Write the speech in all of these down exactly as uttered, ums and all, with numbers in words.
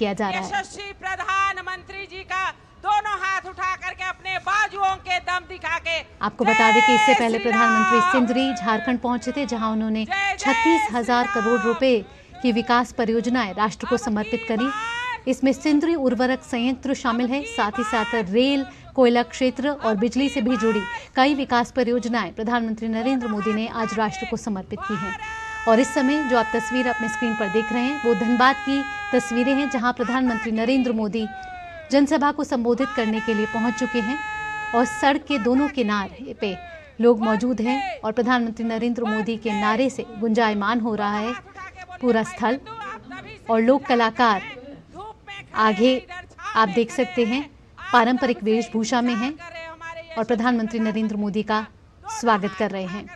किया जा रहा है। यशस्वी प्रधानमंत्री जी का दोनों हाथ उठा करके अपने बाजुओं के दम दिखा के। आपको बता दें कि इससे पहले प्रधानमंत्री सिंदरी झारखंड पहुंचे थे, जहां उन्होंने छत्तीस हजार करोड़ रुपए की विकास परियोजनाएं राष्ट्र को समर्पित करी। इसमें सिंदरी उर्वरक संयंत्र शामिल है, साथ ही साथ रेल, कोयला क्षेत्र और बिजली से भी जुड़ी कई विकास परियोजनाएं प्रधानमंत्री नरेंद्र मोदी ने आज राष्ट्र को समर्पित की हैं। और इस समय जो आप तस्वीर अपने स्क्रीन पर देख रहे हैं वो धनबाद की तस्वीरें हैं, जहां प्रधानमंत्री नरेंद्र मोदी जनसभा को संबोधित करने के लिए पहुंच चुके हैं और सड़क के दोनों किनारे पे लोग मौजूद हैं और प्रधानमंत्री नरेंद्र मोदी के नारे से गुंजायमान हो रहा है पूरा स्थल। और लोक कलाकार आगे आप देख सकते हैं पारंपरिक वेशभूषा में हैं और प्रधानमंत्री नरेंद्र मोदी का स्वागत कर रहे हैं।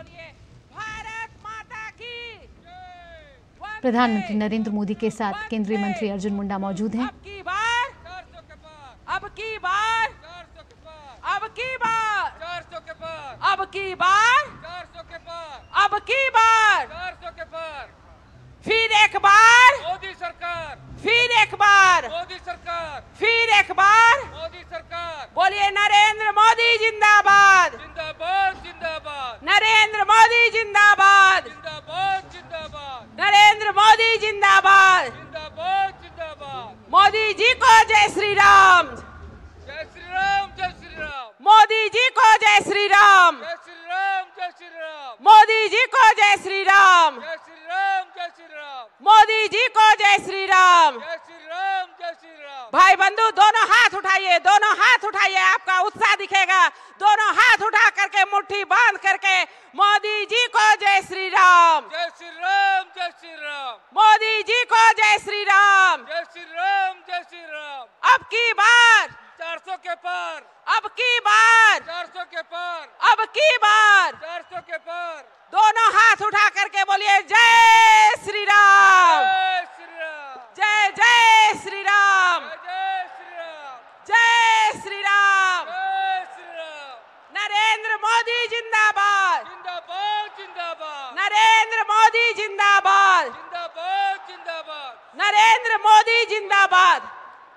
प्रधानमंत्री नरेंद्र मोदी के साथ केंद्रीय मंत्री अर्जुन मुंडा मौजूद हैं। अब की बार अब की बार अब की बार चार सौ के पार, अब की बार चार सौ के पार, अब की बार चार सौ के पार, फिर एक बार मोदी सरकार, फिर एक बार मोदी सरकार, फिर एक बार मोदी सरकार, बोलिए नरेंद्र मोदी जिंदाबाद, जिंदाबाद जिंदाबाद, नरेंद्र मोदी जिंदाबाद, जिंदाबाद जिंदाबाद, नरेंद्र मोदी जिंदाबाद, जिंदाबाद जिंदाबाद, मोदी जी को जय श्री राम, जय श्री राम, जय श्री राम, मोदी जी को जय श्री राम, जय श्री राम, जय श्री राम, मोदी जी को जय श्री राम, जय श्री राम, जय श्री राम, मोदी जी को जय श्री राम। जय श्री राम, जय श्री राम। भाई बंधु दोनों हाथ उठाइए, दोनों हाथ उठाइए, आपका उत्साह दिखेगा। दोनों हाथ उठा करके मुट्ठी बांध करके मोदी जी को जय श्री राम, जय श्री राम, जय श्री राम, मोदी जी को जय श्री राम, जय श्री राम, जय श्री राम। अब की बार चार सौ के पार, अब की बार चार सौ के पार, अब की बार चार सौ के पार, दोनों हाथ उठा करके बोलिए जय श्री राम, जय श्री राम, जय जय श्री राम, जय श्री राम, जय श्री राम। जय श्री राम। नरेंद्र मोदी जिंदाबाद, जिंदाबाद जिंदाबाद, नरेंद्र मोदी जिंदाबाद, जिंदाबाद जिंदाबाद, नरेंद्र मोदी जिंदाबाद।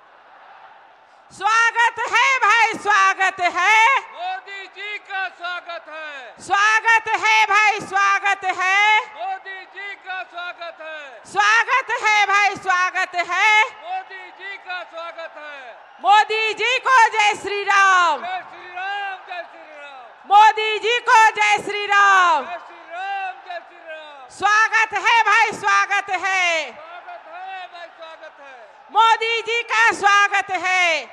स्वागत है भाई, स्वागत है, मोदी जी का स्वागत है, स्वागत है भाई, स्वागत है, मोदी जी का स्वागत है, स्वागत है भाई, स्वागत है, मोदी जी का स्वागत है। मोदी जी को जय श्री राम, जय श्री राम, जय श्री राम, मोदी जी को जय श्री राम। जय श्री राम, जय श्री राम। स्वागत है भाई, स्वागत है, स्वागत है भाई, स्वागत है, मोदी जी का स्वागत है।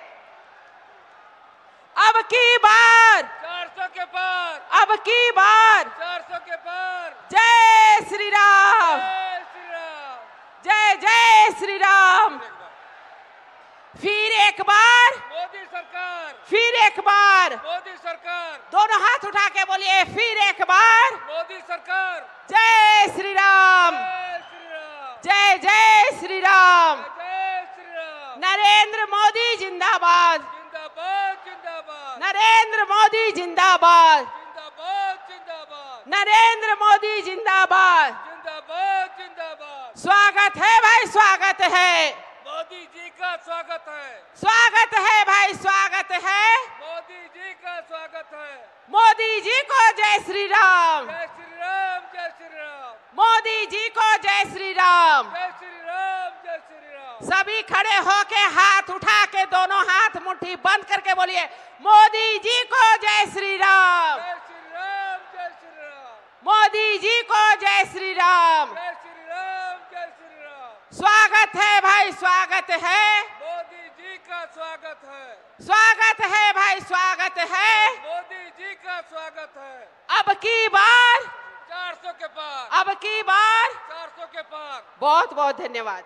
अब की बार चार सौ के पार, अब की बार चार सौ के पार, जय श्री राम, जय श्री राम, जय जय श्री राम। फिर एक बार मोदी सरकार, फिर एक बार मोदी सरकार, दोनों हाथ उठा के बोलिए फिर एक बार मोदी सरकार, जय श्री राम, जय श्री राम, जय जय श्री राम। जय श्री राम। नरेंद्र मोदी जिंदाबाद, जिंदाबाद जिंदाबाद, नरेंद्र मोदी जिंदाबाद, जिंदाबाद जिंदाबाद, नरेंद्र मोदी जिंदाबाद। जिंदाबाद जिंदाबाद। स्वागत है भाई, स्वागत है, मोदी जी का स्वागत है, स्वागत है भाई, स्वागत है, मोदी जी का स्वागत है। मोदी जी को जय श्री राम, जय श्री राम, जय श्री राम, मोदी जी को जय श्री राम। जय श्री राम, जय श्री राम। सभी खड़े होके हाथ उठा के दोनों हाथ मुट्ठी बंद करके बोलिए मोदी जी को जय श्री राम, जय श्री राम, जय श्री राम, मोदी जी को जय श्री राम। जय श्री राम, जय श्री राम। स्वागत है भाई, स्वागत है, मोदी जी का स्वागत है, स्वागत है भाई, स्वागत है। मोदी जी का स्वागत है। अब की बार चार सौ के पार, अब की बार चार सौ के पार। बहुत बहुत धन्यवाद।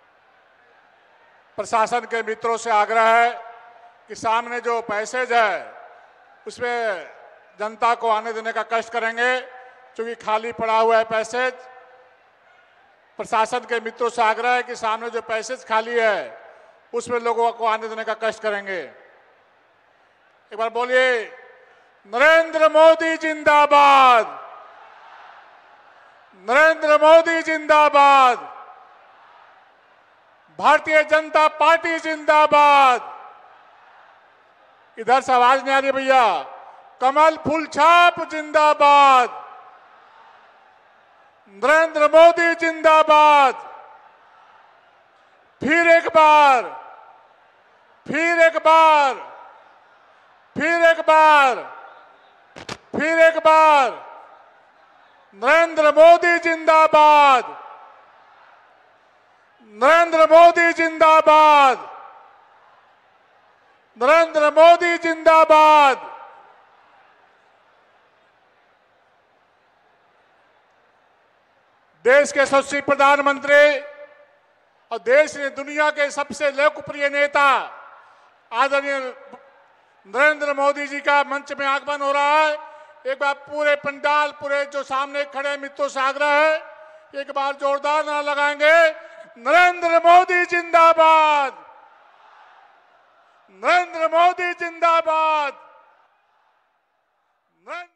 प्रशासन के मित्रों से आग्रह है कि सामने जो पैसेज है उसमें जनता को आने देने का कष्ट करेंगे, क्योंकि खाली पड़ा हुआ है पैसेज। प्रशासन के मित्रों से आग्रह है कि सामने जो पैसेज खाली है उसमें लोगों को आने देने का कष्ट करेंगे। एक बार बोलिए नरेंद्र मोदी जिंदाबाद, नरेंद्र मोदी जिंदाबाद, भारतीय जनता पार्टी जिंदाबाद। इधर से आवाज नहीं आ रही भैया। कमल फूल छाप जिंदाबाद। नरेंद्र मोदी जिंदाबाद। फिर एक बार, फिर एक बार, फिर एक बार, फिर एक बार, नरेंद्र मोदी जिंदाबाद। नरेंद्र मोदी जिंदाबाद। नरेंद्र मोदी जिंदाबाद। देश के यशस्वी प्रधानमंत्री और देश ने दुनिया के सबसे लोकप्रिय नेता आदरणीय नरेंद्र मोदी जी का मंच में आगमन हो रहा है। एक बार पूरे पंडाल, पूरे जो सामने खड़े मित्रों से आग्रह है, एक बार जोरदार नारा लगाएंगे, नरेंद्र मोदी जिंदाबाद। नरेंद्र मोदी जिंदाबाद। नरेंद्र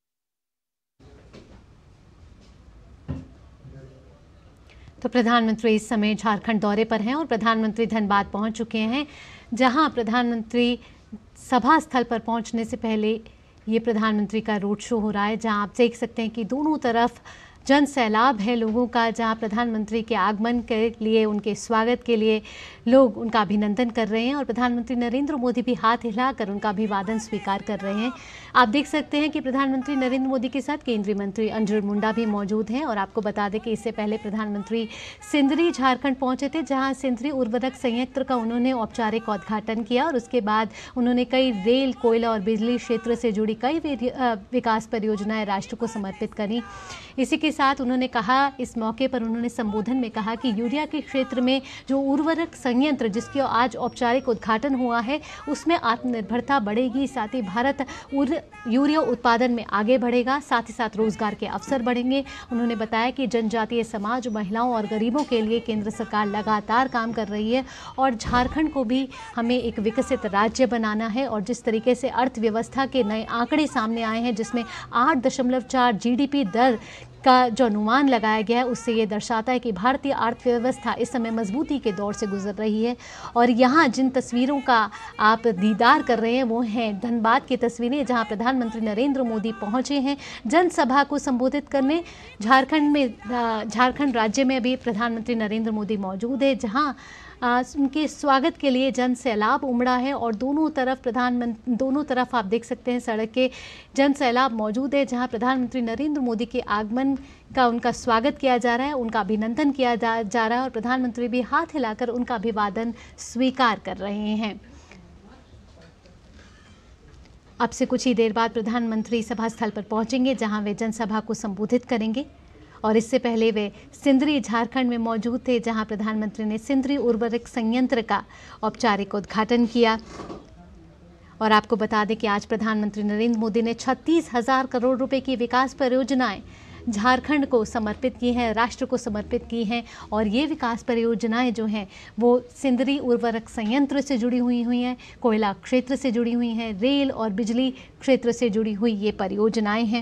तो प्रधानमंत्री इस समय झारखंड दौरे पर हैं और प्रधानमंत्री धनबाद पहुंच चुके हैं, जहां प्रधानमंत्री सभा स्थल पर पहुंचने से पहले ये प्रधानमंत्री का रोड शो हो रहा है, जहां आप देख सकते हैं कि दोनों तरफ जन सैलाब है लोगों का, जहां प्रधानमंत्री के आगमन के लिए, उनके स्वागत के लिए लोग उनका अभिनंदन कर रहे हैं और प्रधानमंत्री नरेंद्र मोदी भी हाथ हिलाकर उनका अभिवादन स्वीकार कर रहे हैं। आप देख सकते हैं कि प्रधानमंत्री नरेंद्र मोदी के साथ केंद्रीय मंत्री अर्जुन मुंडा भी मौजूद हैं। और आपको बता दें कि इससे पहले प्रधानमंत्री सिंदरी झारखंड पहुंचे थे, जहां सिंदरी उर्वरक संयंत्र का उन्होंने औपचारिक उद्घाटन किया और उसके बाद उन्होंने कई रेल, कोयला और बिजली क्षेत्र से जुड़ी कई विकास परियोजनाएं राष्ट्र को समर्पित करी। इसी के साथ उन्होंने कहा, इस मौके पर उन्होंने संबोधन में कहा कि यूरिया के क्षेत्र में जो उर्वरक संयंत्र जिसकी आज औपचारिक उद्घाटन हुआ है, उसमें आत्मनिर्भरता बढ़ेगी, साथ ही भारत यूरिया उत्पादन में आगे बढ़ेगा, साथ ही साथ रोजगार के अवसर बढ़ेंगे। उन्होंने बताया कि जनजातीय समाज, महिलाओं और गरीबों के लिए केंद्र सरकार लगातार काम कर रही है और झारखंड को भी हमें एक विकसित राज्य बनाना है। और जिस तरीके से अर्थव्यवस्था के नए आंकड़े सामने आए हैं, जिसमें आठ दशमलव चार जीडीपी दर का जो अनुमान लगाया गया है, उससे ये दर्शाता है कि भारतीय अर्थव्यवस्था इस समय मजबूती के दौर से गुजर रही है। और यहाँ जिन तस्वीरों का आप दीदार कर रहे हैं वो हैं धनबाद की तस्वीरें, जहाँ प्रधानमंत्री नरेंद्र मोदी पहुँचे हैं जनसभा को संबोधित करने। झारखंड में झारखंड राज्य में भी प्रधानमंत्री नरेंद्र मोदी मौजूद है, जहाँ उनके स्वागत के लिए जन सैलाब उमड़ा है और दोनों तरफ प्रधानमंत्री दोनों तरफ आप देख सकते हैं सड़क के जन सैलाब मौजूद है, जहां प्रधानमंत्री नरेंद्र मोदी के आगमन का उनका स्वागत किया जा रहा है, उनका अभिनंदन किया जा, जा रहा है और प्रधानमंत्री भी हाथ हिलाकर उनका अभिवादन स्वीकार कर रहे हैं। अब से कुछ ही देर बाद प्रधानमंत्री सभा स्थल पर पहुंचेंगे, जहां वे जनसभा को संबोधित करेंगे। और इससे पहले वे सिंदरी झारखंड में मौजूद थे, जहां प्रधानमंत्री ने सिंदरी उर्वरक संयंत्र का औपचारिक उद्घाटन किया। और आपको बता दें कि आज प्रधानमंत्री नरेंद्र मोदी ने छत्तीस हजार करोड़ रुपए की विकास परियोजनाएं झारखंड को समर्पित की हैं, राष्ट्र को समर्पित की हैं। और ये विकास परियोजनाएं जो हैं वो सिंदरी उर्वरक संयंत्र से जुड़ी हुई हुई हैं, कोयला क्षेत्र से जुड़ी हुई हैं, रेल और बिजली क्षेत्र से जुड़ी हुई ये परियोजनाएं हैं।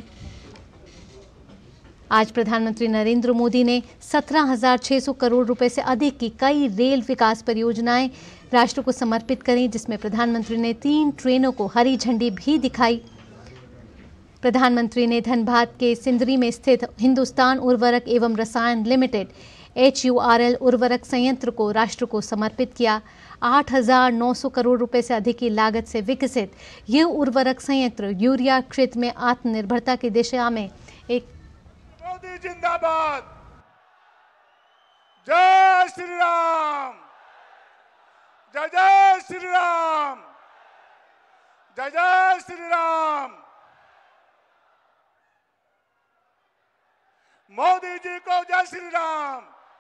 आज प्रधानमंत्री नरेंद्र मोदी ने सत्रह हजार छह सौ करोड़ रुपए से अधिक की कई रेल विकास परियोजनाएं राष्ट्र को समर्पित करी, जिसमें प्रधानमंत्री ने तीन ट्रेनों को हरी झंडी भी दिखाई। प्रधानमंत्री ने धनबाद के सिंदरी में स्थित हिंदुस्तान उर्वरक एवं रसायन limited H U R L उर्वरक संयंत्र को राष्ट्र को समर्पित किया। आठ हजार नौ सौ करोड़ रुपए से अधिक की लागत से विकसित ये उर्वरक संयंत्र यूरिया क्षेत्र में आत्मनिर्भरता की दिशा में एक मोदी जिंदाबाद। जय श्री राम। जय जय श्री राम। जय जय श्री राम। मोदी जी को जय श्री राम।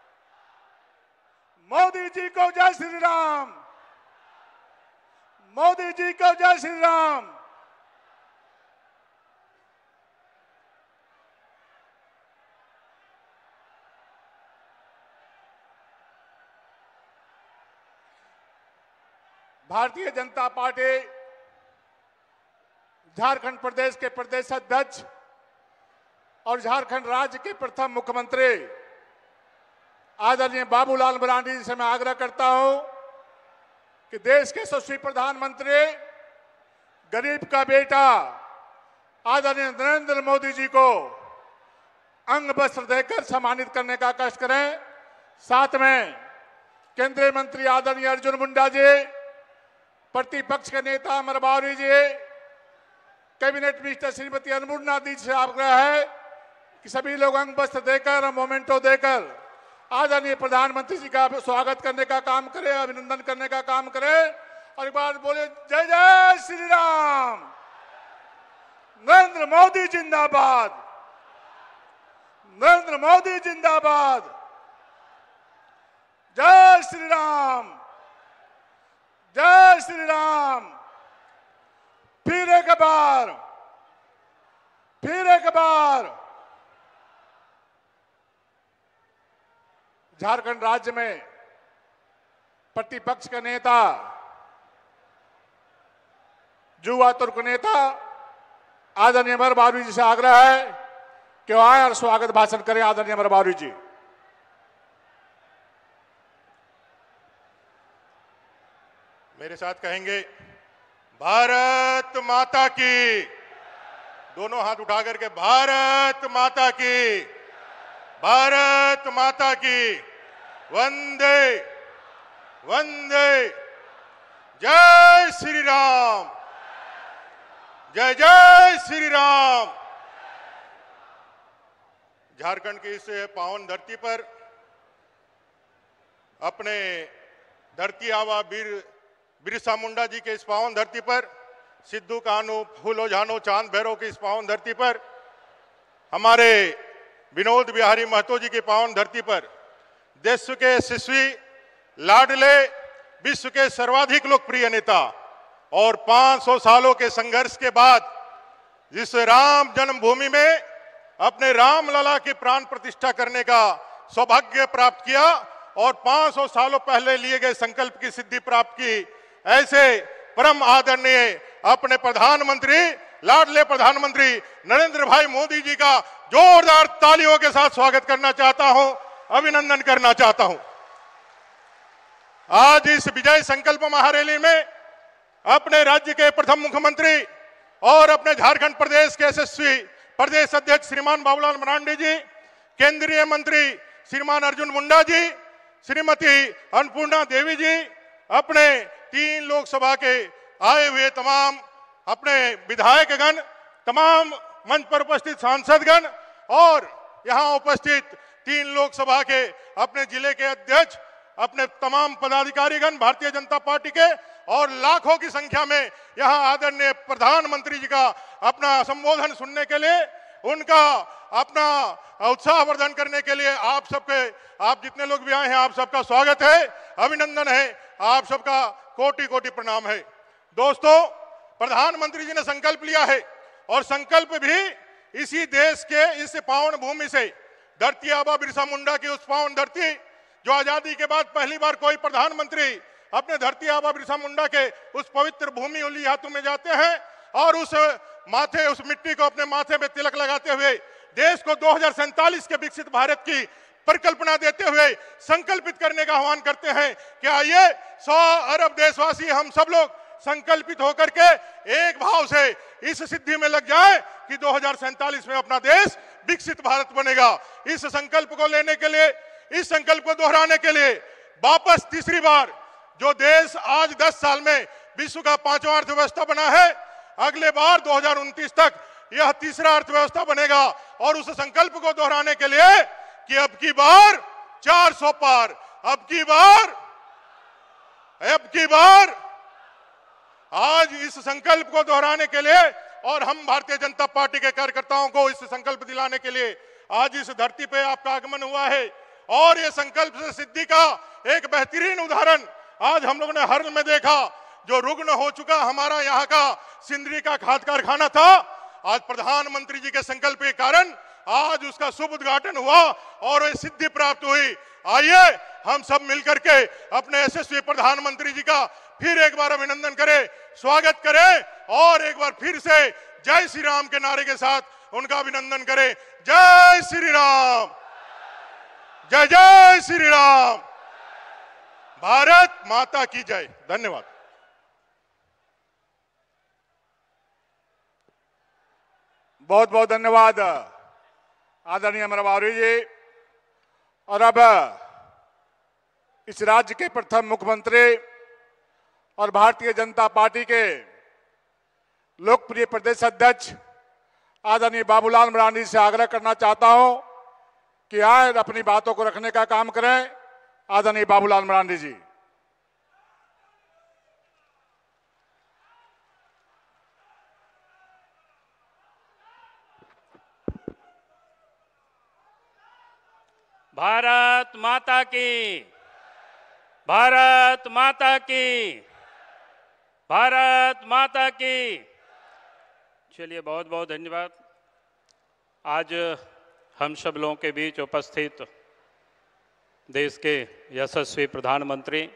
मोदी जी को जय श्री राम। मोदी जी को जय श्री राम। भारतीय जनता पार्टी झारखंड प्रदेश के प्रदेश अध्यक्ष और झारखंड राज्य के प्रथम मुख्यमंत्री आदरणीय बाबूलाल मरांडी जी से मैं आग्रह करता हूं कि देश के यशस्वी प्रधानमंत्री, गरीब का बेटा आदरणीय नरेंद्र मोदी जी को अंग वस्त्र देकर सम्मानित करने का कष्ट करें। साथ में केंद्रीय मंत्री आदरणीय अर्जुन मुंडा जी, प्रतिपक्ष के नेता अमर बावरी जी, कैबिनेट मिनिस्टर श्रीमती अन्नपूर्णा दी से आग्रह है कि सभी लोग अंग वस्त्र देकर, मोमेंटो देकर आदरणीय प्रधानमंत्री जी का स्वागत करने का काम करें, अभिनंदन करने का काम करें। और एक बार बोले जय जय श्री राम, नरेंद्र मोदी जिंदाबाद, नरेंद्र मोदी जिंदाबाद, जय श्री राम, जय श्री राम। फिर एक बार, फिर एक बार झारखंड राज्य में प्रतिपक्ष के नेता, युवा तुर्क नेता आदरणीय अमर बावरी जी से आग्रह है कि वो आए और स्वागत भाषण करें। आदरणीय अमर बावरी जी। मेरे साथ कहेंगे भारत माता की, दोनों हाथ उठा करके भारत माता की, भारत माता की, वंदे वंदे, जय श्री राम, जय जय श्री राम। झारखंड की इस पावन धरती पर अपने धरती आवा वीर बिरसा मुंडा जी के इस पावन धरती पर, सिद्धू कान्हू, फूलो झानो, चांद भैरव की इस पावन धरती पर, हमारे विनोद बिहारी महतो जी की पावन धरती पर, देश के यशस्वी, लाडले, विश्व के सर्वाधिक लोकप्रिय नेता और पाँच सौ सालों के संघर्ष के बाद जिस राम जन्मभूमि में अपने राम लला की प्राण प्रतिष्ठा करने का सौभाग्य प्राप्त किया और पाँच सौ सालों पहले लिए गए संकल्प की सिद्धि प्राप्त की, ऐसे परम आदरणीय अपने प्रधानमंत्री, लाडले प्रधानमंत्री नरेंद्र भाई मोदी जी का जोरदार तालियों के साथ स्वागत करना चाहता हूं, अभिनंदन करना चाहता हूं। आज इस विजय संकल्प महारैली में अपने राज्य के प्रथम मुख्यमंत्री और अपने झारखंड प्रदेश के यशस्वी प्रदेश अध्यक्ष श्रीमान बाबूलाल मरांडी जी, केंद्रीय मंत्री श्रीमान अर्जुन मुंडा जी, श्रीमती अन्नपूर्णा देवी जी, अपने तीन लोकसभा के आए हुए तमाम अपने विधायकगण, तमाम मंच पर उपस्थित सांसदगण और यहां उपस्थित तीन लोकसभा के अपने जिले के अध्यक्ष, अपने तमाम पदाधिकारीगण भारतीय जनता पार्टी के और लाखों की संख्या में यहां आदरणीय प्रधानमंत्री जी का अपना संबोधन सुनने के लिए, उनका अपना उत्साहवर्धन करने के लिए आप सबके, आप जितने लोग भी आए हैं, आप सबका स्वागत है, अभिनंदन है, आप सबका कोटि कोटि प्रणाम है। दोस्तों, प्रधानमंत्री जी ने संकल्प लिया है और संकल्प भी इसी देश के इस पावन भूमि से, धरती आबा बिरसा मुंडा की उस पावन धरती जो आजादी के बाद पहली बार कोई प्रधानमंत्री अपने धरती आबा बिरसा मुंडा के उस पवित्र भूमि उली हाथों में जाते हैं और उस माथे, उस मिट्टी को अपने माथे में तिलक लगाते हुए देश को दो हजार सैंतालीस के विकसित भारत की परिकल्पना देते हुए संकल्पित करने का आह्वान करते हैं कि आइए सौ अरब देशवासी हम सब लोग संकल्पित होकर के एक भाव से इस सिद्धि में लग जाए कि दो हजार सैंतालीस में अपना देश विकसित भारत बनेगा। इस संकल्प को लेने के लिए, इस संकल्प को दोहराने के लिए वापस तीसरी बार जो देश आज दस साल में विश्व का पांचवा अर्थव्यवस्था बना है, अगले बार दो हजार उनतीस तक यह तीसरा अर्थव्यवस्था बनेगा। और उस संकल्प को दोहराने के लिए कि अब की बार चार सौ पार, अब की बार, अब की बार, आज इस संकल्प को दोहराने के लिए और हम भारतीय जनता पार्टी के कार्यकर्ताओं को इस संकल्प दिलाने के लिए आज इस धरती पे आपका आगमन हुआ है। और ये संकल्प से सिद्धि का एक बेहतरीन उदाहरण आज हम लोगों ने हर्ल में देखा, जो रुग्ण हो चुका हमारा यहाँ का सिंदरी का खाद कारखाना था, आज प्रधानमंत्री जी के संकल्प के कारण आज उसका शुभ उद्घाटन हुआ और ये सिद्धि प्राप्त हुई। आइए हम सब मिलकर के अपने यशस्वी प्रधानमंत्री जी का फिर एक बार अभिनंदन करें, स्वागत करें और एक बार फिर से जय श्री राम के नारे के साथ उनका अभिनंदन करें। जय श्री राम, जय जय श्री राम। भारत माता की जय। धन्यवाद। बहुत बहुत धन्यवाद आदरणीय अमर बावरी जी। और अब इस राज्य के प्रथम मुख्यमंत्री और भारतीय जनता पार्टी के लोकप्रिय प्रदेश अध्यक्ष आदरणीय बाबूलाल मरांडी से आग्रह करना चाहता हूं कि आए अपनी बातों को रखने का काम करें। आदरणीय बाबूलाल मरांडी जी। भारत माता की, भारत माता की, भारत माता की। चलिए, बहुत बहुत धन्यवाद। आज हम सब लोगों के बीच उपस्थित देश के यशस्वी प्रधानमंत्री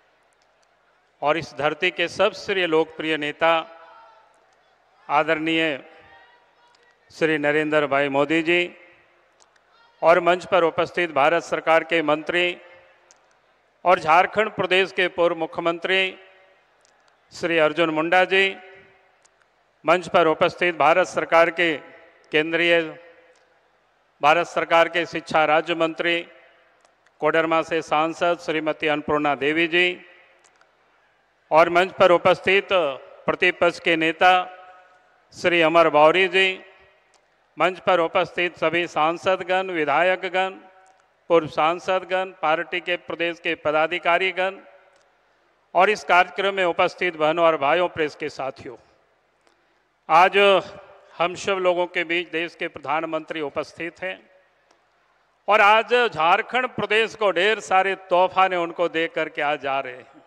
और इस धरती के सबसे लोकप्रिय नेता आदरणीय श्री नरेंद्र भाई मोदी जी और मंच पर उपस्थित भारत सरकार के मंत्री और झारखंड प्रदेश के पूर्व मुख्यमंत्री श्री अर्जुन मुंडा जी, मंच पर उपस्थित भारत सरकार के केंद्रीय भारत सरकार के शिक्षा राज्य मंत्री कोडरमा से सांसद श्रीमती अन्नपूर्णा देवी जी और मंच पर उपस्थित प्रतिपक्ष के नेता श्री अमर बावरी जी, मंच पर उपस्थित सभी सांसदगण, विधायकगण, पूर्व सांसदगण, पार्टी के प्रदेश के पदाधिकारीगण और इस कार्यक्रम में उपस्थित बहनों और भाइयों, प्रेस के साथियों, आज हम सब लोगों के बीच देश के प्रधानमंत्री उपस्थित हैं और आज झारखंड प्रदेश को ढेर सारे तोहफा ने उनको दे करके आज जा रहे हैं।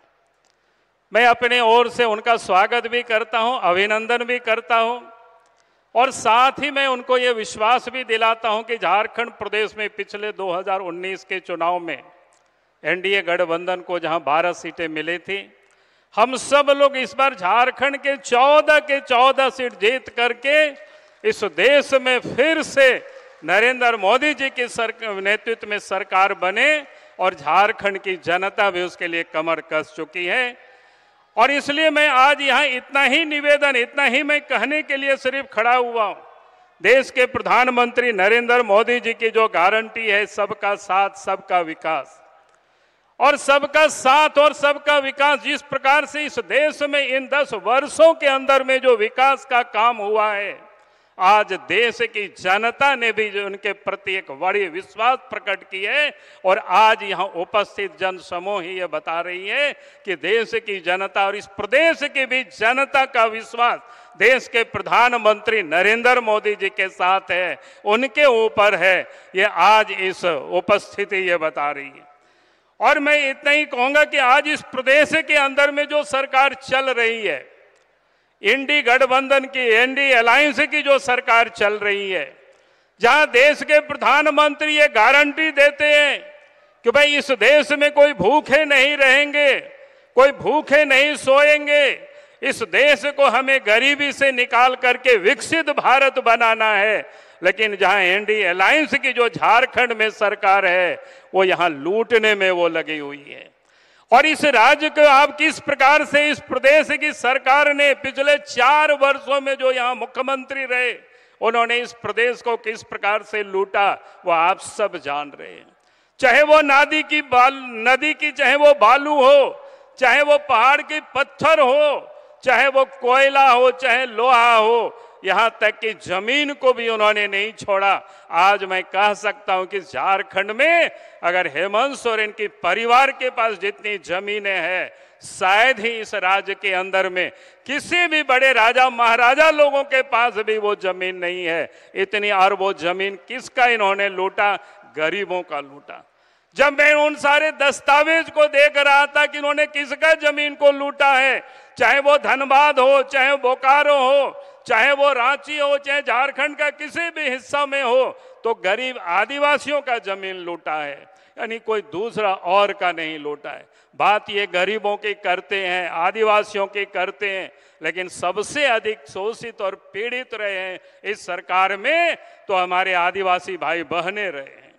मैं अपने ओर से उनका स्वागत भी करता हूं, अभिनंदन भी करता हूं और साथ ही मैं उनको ये विश्वास भी दिलाता हूं कि झारखंड प्रदेश में पिछले दो हज़ार उन्नीस के चुनाव में एनडीए गठबंधन को जहां बारह सीटें मिली थी, हम सब लोग इस बार झारखंड के चौदह के चौदह सीट जीत करके इस देश में फिर से नरेंद्र मोदी जी के नेतृत्व में सरकार बने और झारखंड की जनता भी उसके लिए कमर कस चुकी है। और इसलिए मैं आज यहाँ इतना ही निवेदन, इतना ही मैं कहने के लिए सिर्फ खड़ा हुआ हूँ। देश के प्रधानमंत्री नरेंद्र मोदी जी की जो गारंटी है, सबका साथ सबका विकास, और सबका साथ और सबका विकास, जिस प्रकार से इस देश में इन दस वर्षों के अंदर में जो विकास का काम हुआ है, आज देश की जनता ने भी उनके प्रति एक बड़ी विश्वास प्रकट की है और आज यहाँ उपस्थित जन समूह ही ये बता रही है कि देश की जनता और इस प्रदेश की भी जनता का विश्वास देश के प्रधानमंत्री नरेंद्र मोदी जी के साथ है, उनके ऊपर है। ये आज इस उपस्थिति ये बता रही है। और मैं इतना ही कहूंगा कि आज इस प्रदेश के अंदर में जो सरकार चल रही है, इंडी गठबंधन की, एनडी अलायंस की जो सरकार चल रही है, जहां देश के प्रधानमंत्री ये गारंटी देते हैं कि भाई इस देश में कोई भूखे नहीं रहेंगे, कोई भूखे नहीं सोएंगे, इस देश को हमें गरीबी से निकाल करके विकसित भारत बनाना है। लेकिन जहां एनडी अलायंस की जो झारखंड में सरकार है, वो यहां लूटने में वो लगी हुई है। और इस राज्य को आप किस प्रकार से इस प्रदेश की सरकार ने पिछले चार वर्षों में जो यहाँ मुख्यमंत्री रहे, उन्होंने इस प्रदेश को किस प्रकार से लूटा, वो आप सब जान रहे हैं। चाहे वो नदी की बाल नदी की चाहे वो बालू हो, चाहे वो पहाड़ की पत्थर हो, चाहे वो कोयला हो, चाहे लोहा हो, यहाँ तक कि जमीन को भी उन्होंने नहीं छोड़ा। आज मैं कह सकता हूं कि झारखंड में अगर हेमंत सोरेन की परिवार के पास जितनी जमीनें हैं, शायद ही इस राज्य के अंदर में किसी भी बड़े राजा महाराजा लोगों के पास भी वो जमीन नहीं है इतनी। और वो जमीन किसका इन्होंने लूटा? गरीबों का लूटा। जब मैं उन सारे दस्तावेज को देख रहा था कि इन्होंने किसका जमीन को लूटा है, चाहे वो धनबाद हो, चाहे बोकारो हो, चाहे वो रांची हो, चाहे झारखंड का किसी भी हिस्सा में हो, तो गरीब आदिवासियों का जमीन लूटा है, यानी कोई दूसरा और का नहीं लूटा है। बात ये गरीबों की करते हैं, आदिवासियों की करते हैं, लेकिन सबसे अधिक शोषित और पीड़ित रहे हैं इस सरकार में तो हमारे आदिवासी भाई बहने रहे हैं।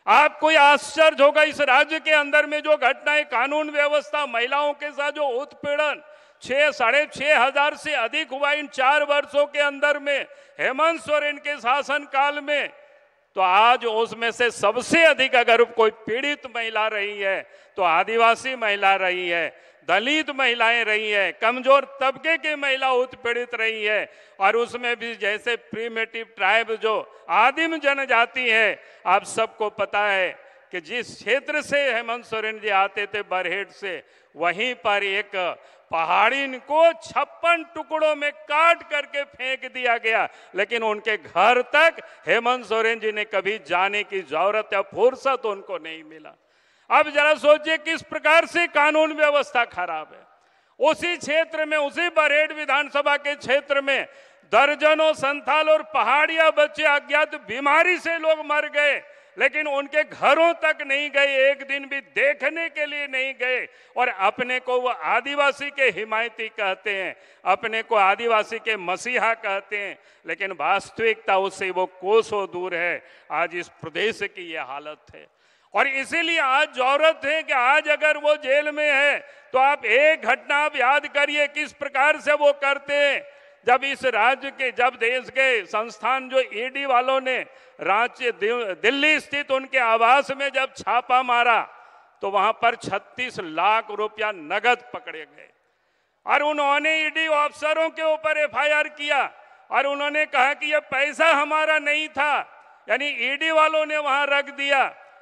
आपको यह आश्चर्य होगा इस राज्य के अंदर में जो घटनाएं, कानून व्यवस्था, महिलाओं के साथ जो उत्पीड़न छह साढ़े छह हजार से अधिक हुआ इन चार वर्षों के अंदर में हेमंत सोरेन के शासन काल में, तो आज उसमें से सबसे अधिक अगर कोई पीड़ित महिला रही है तो आदिवासी महिला रही है, दलित महिलाएं रही है, कमजोर तबके की महिला उत्पीड़ित रही है। और उसमें भी जैसे प्रीमेटिव ट्राइब जो आदिम जनजाति है, आप सबको पता है कि जिस क्षेत्र से हेमंत सोरेन जी आते थे बरहेट से, वहीं पर एक पहाड़ी को छप्पन टुकड़ों में काट करके फेंक दिया गया, लेकिन उनके घर तक हेमंत सोरेन जी ने कभी जाने की जरूरत या फुर्सत उनको नहीं मिला। अब जरा सोचिए किस प्रकार से कानून व्यवस्था खराब है। उसी क्षेत्र में, उसी बरहेट विधानसभा के क्षेत्र में दर्जनों संथाल और पहाड़िया बच्चे अज्ञात बीमारी से लोग मर गए, लेकिन उनके घरों तक नहीं गए, एक दिन भी देखने के लिए नहीं गए। और अपने को वो आदिवासी के हिमायती कहते हैं, अपने को आदिवासी के मसीहा कहते हैं, लेकिन वास्तविकता उससे वो कोसों दूर है। आज इस प्रदेश की ये हालत है और इसीलिए आज जरूरत है कि आज अगर वो जेल में है तो आप एक घटना आप याद करिए किस प्रकार से वो करते हैं। जब इस राज्य के, जब देश के संस्थान जो ईडी वालों ने रांची दिल्ली स्थित उनके आवास में जब छापा मारा तो वहां पर छत्तीस लाख रुपया नगद पकड़े गए और उन्होंने ईडी अफसरों के ऊपर एफआईआर किया और उन्होंने कहा कि यह पैसा हमारा नहीं था, यानी ईडी वालों ने वहां रख दिया।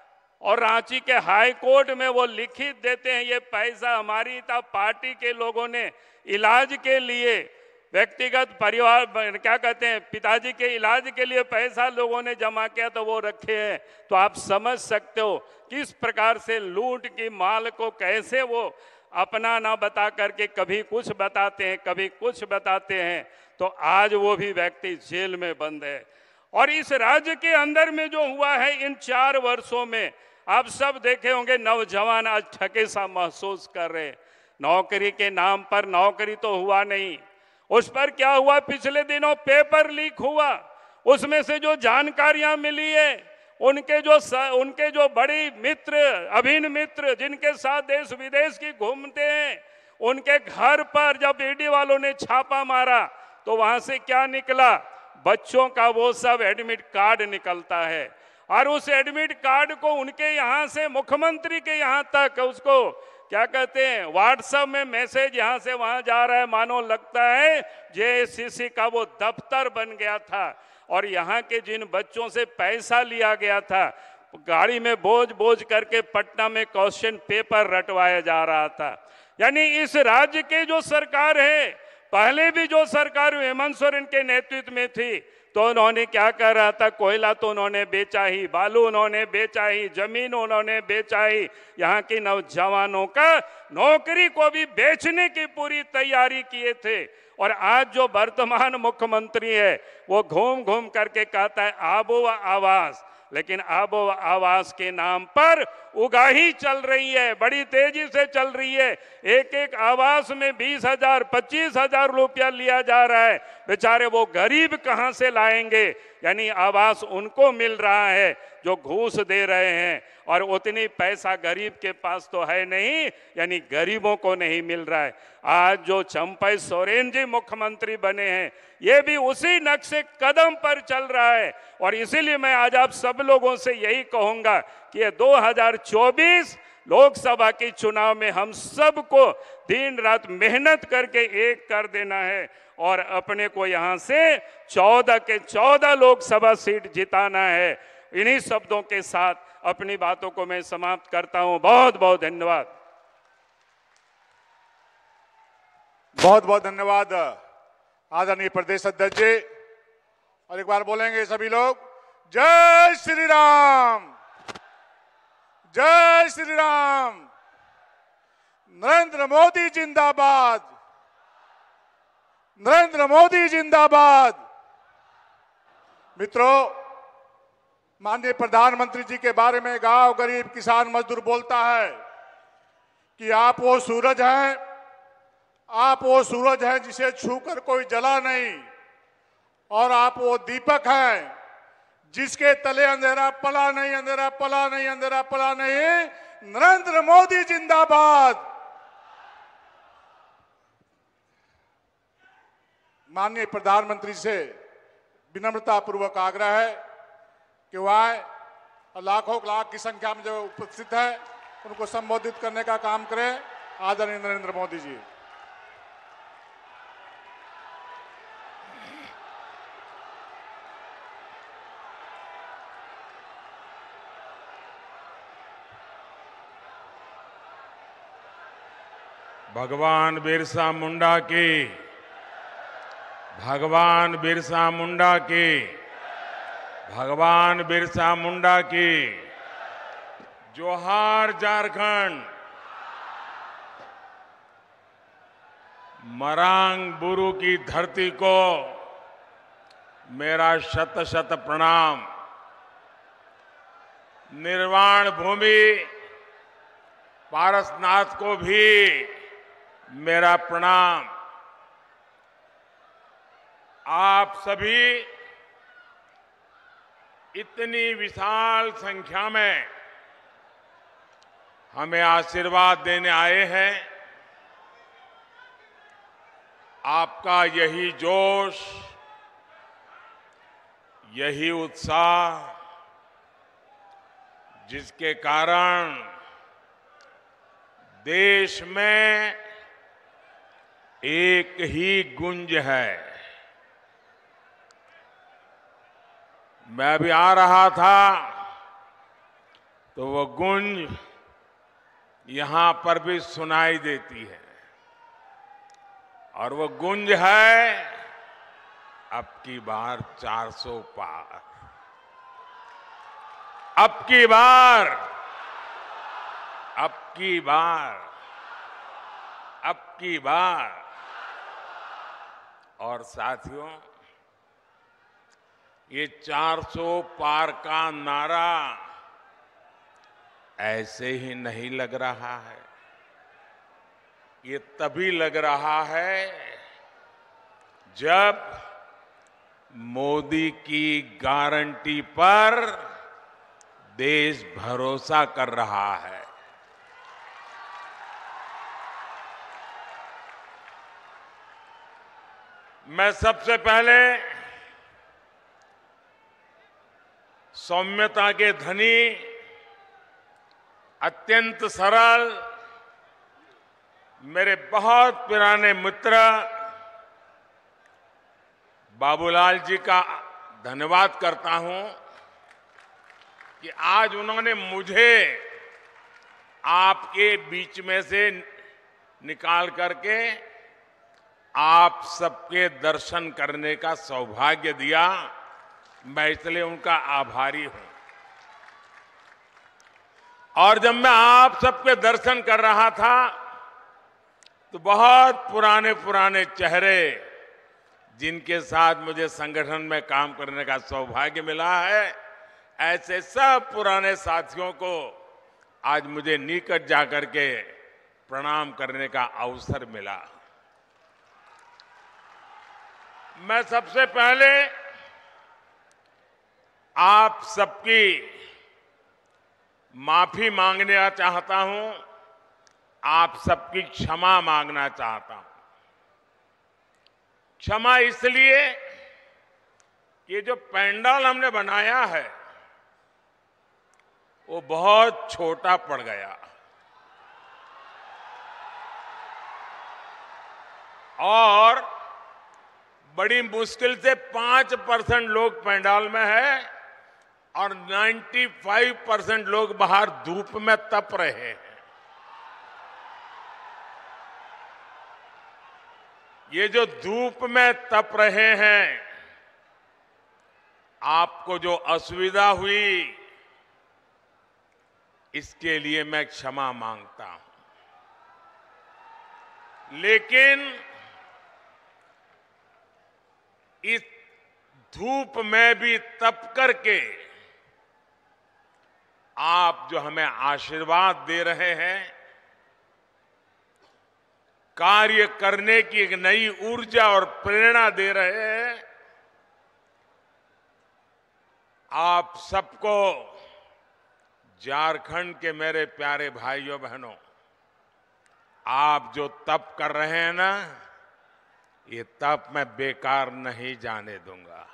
और रांची के हाई कोर्ट में वो लिखित देते हैं ये पैसा हमारी था, पार्टी के लोगों ने इलाज के लिए, व्यक्तिगत परिवार क्या कहते हैं पिताजी के इलाज के लिए पैसा लोगों ने जमा किया तो वो रखे हैं। तो आप समझ सकते हो किस प्रकार से लूट की माल को कैसे वो अपना ना बता करके कभी कुछ बताते हैं, कभी कुछ बताते हैं। तो आज वो भी व्यक्ति जेल में बंद है। और इस राज्य के अंदर में जो हुआ है इन चार वर्षों में, आप सब देखे होंगे नौजवान आज ठगे सा महसूस कर रहे। नौकरी के नाम पर नौकरी तो हुआ नहीं, उस पर क्या हुआ, पिछले दिनों पेपर लीक हुआ, उसमें से जो जानकारियां मिली है उनके जो स, उनके जो बड़ी मित्र, अभिन्न मित्र जिनके साथ देश विदेश की घूमते हैं, उनके घर पर जब ईडी वालों ने छापा मारा तो वहां से क्या निकला, बच्चों का वो सब एडमिट कार्ड निकलता है। और उस एडमिट कार्ड को उनके यहाँ से मुख्यमंत्री के यहाँ तक उसको क्या कहते हैं व्हाट्सएप में मैसेज यहाँ से वहां जा रहा है, मानो लगता है जेएससीसी का वो दफ्तर बन गया था। और यहाँ के जिन बच्चों से पैसा लिया गया था, गाड़ी में बोझ बोझ करके पटना में क्वेश्चन पेपर रटवाया जा रहा था। यानी इस राज्य के जो सरकार है, पहले भी जो सरकार हेमंत सोरेन के नेतृत्व में थी, तो उन्होंने क्या कर रहा था, कोयला तो उन्होंने बेचा ही, बालू उन्होंने बेचा ही, जमीन उन्होंने बेचा ही, यहाँ के नौजवानों का नौकरी को भी बेचने की पूरी तैयारी किए थे। और आज जो वर्तमान मुख्यमंत्री है वो घूम घूम करके कहता है आबो आवास, लेकिन आबो आवास के नाम पर उगाही चल रही है, बड़ी तेजी से चल रही है। एक एक आवास में बीस हजार पच्चीस हजार रुपया लिया जा रहा है। बेचारे वो गरीब कहां से लाएंगे। यानी आवास उनको मिल रहा है जो घूस दे रहे हैं, और उतनी पैसा गरीब के पास तो है नहीं, यानी गरीबों को नहीं मिल रहा है। आज जो चंपई सोरेन जी मुख्यमंत्री बने हैं, ये भी उसी नक्शे कदम पर चल रहा है। और इसीलिए मैं आज आप सब लोगों से यही कहूंगा कि ये दो हजार चौबीस लोकसभा की चुनाव में हम सबको दिन रात मेहनत करके एक कर देना है और अपने को यहाँ से चौदह के चौदह लोकसभा सीट जिताना है। इन्हीं शब्दों के साथ अपनी बातों को मैं समाप्त करता हूं। बहुत बहुत धन्यवाद। बहुत बहुत धन्यवाद आदरणीय प्रदेश अध्यक्ष जी। और एक बार बोलेंगे सभी लोग, जय श्री राम, जय श्री राम, नरेंद्र मोदी जिंदाबाद, नरेंद्र मोदी जिंदाबाद। मित्रों, माननीय प्रधानमंत्री जी के बारे में गांव गरीब किसान मजदूर बोलता है कि आप वो सूरज हैं, आप वो सूरज हैं जिसे छूकर कोई जला नहीं, और आप वो दीपक हैं जिसके तले अंधेरा पला नहीं, अंधेरा पला नहीं, अंधेरा पला नहीं, नरेंद्र मोदी जिंदाबाद। माननीय प्रधानमंत्री से विनम्रता पूर्वक आग्रह है कि वह आए और लाखों लाख की संख्या में जो उपस्थित है उनको संबोधित करने का काम करें। आदरणीय नरेंद्र मोदी जी। भगवान बिरसा मुंडा की, भगवान बिरसा मुंडा की, भगवान बिरसा मुंडा की। जोहार झारखंड। मरांग बुरु की धरती को मेरा शत शत प्रणाम। निर्वाण भूमि पारसनाथ को भी मेरा प्रणाम। आप सभी इतनी विशाल संख्या में हमें आशीर्वाद देने आए हैं। आपका यही जोश, यही उत्साह जिसके कारण देश में एक ही गुंज है। मैं भी आ रहा था तो वो गुंज यहां पर भी सुनाई देती है और वो गुंज है अब की बार चार सौ पार। अब की बार, अब की बार, अब की बार। और साथियों, ये चार सौ पार का नारा ऐसे ही नहीं लग रहा है। ये तभी लग रहा है जब मोदी की गारंटी पर देश भरोसा कर रहा है। मैं सबसे पहले सौम्यता के धनी, अत्यंत सरल, मेरे बहुत पुराने मित्र बाबूलाल जी का धन्यवाद करता हूं कि आज उन्होंने मुझे आपके बीच में से निकाल करके आप सबके दर्शन करने का सौभाग्य दिया। मैं इसलिए उनका आभारी हूं। और जब मैं आप सबके दर्शन कर रहा था तो बहुत पुराने पुराने चेहरे जिनके साथ मुझे संगठन में काम करने का सौभाग्य मिला है, ऐसे सब पुराने साथियों को आज मुझे निकट जाकर के प्रणाम करने का अवसर मिला। मैं सबसे पहले आप सबकी माफी मांगना चाहता हूं, आप सबकी क्षमा मांगना चाहता हूं। क्षमा इसलिए कि जो पंडाल हमने बनाया है वो बहुत छोटा पड़ गया और बड़ी मुश्किल से पांच परसेंट लोग पंडाल में है और पचानवे परसेंट लोग बाहर धूप में तप रहे हैं। ये जो धूप में तप रहे हैं, आपको जो असुविधा हुई, इसके लिए मैं क्षमा मांगता हूं। लेकिन इस धूप में भी तप करके आप जो हमें आशीर्वाद दे रहे हैं, कार्य करने की एक नई ऊर्जा और प्रेरणा दे रहे हैं, आप सबको, झारखंड के मेरे प्यारे भाइयों बहनों, आप जो तप कर रहे हैं ना, ये तप मैं बेकार नहीं जाने दूंगा।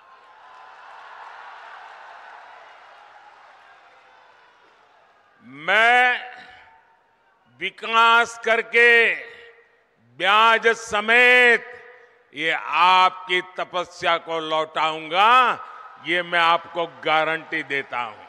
मैं विकास करके ब्याज समेत ये आपकी तपस्या को लौटाऊंगा, ये मैं आपको गारंटी देता हूं।